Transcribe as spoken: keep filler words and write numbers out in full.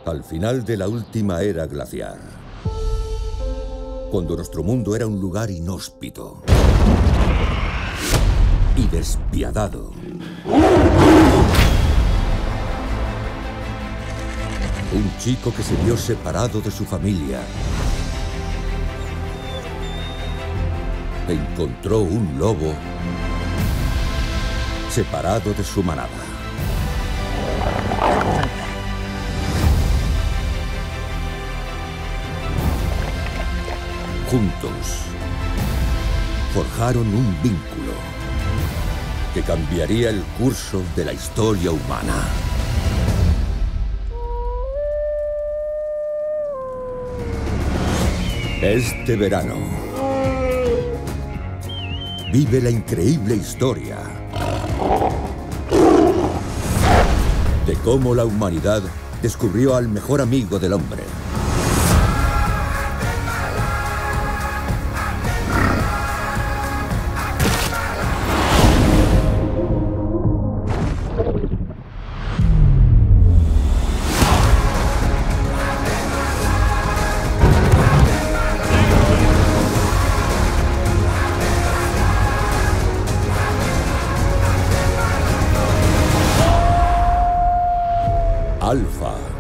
Al final de la última era glaciar, cuando nuestro mundo era un lugar inhóspito y despiadado, un chico que se vio separado de su familia encontró un lobo separado de su manada. Juntos forjaron un vínculo que cambiaría el curso de la historia humana. Este verano, vive la increíble historia de cómo la humanidad descubrió al mejor amigo del hombre. Alfa.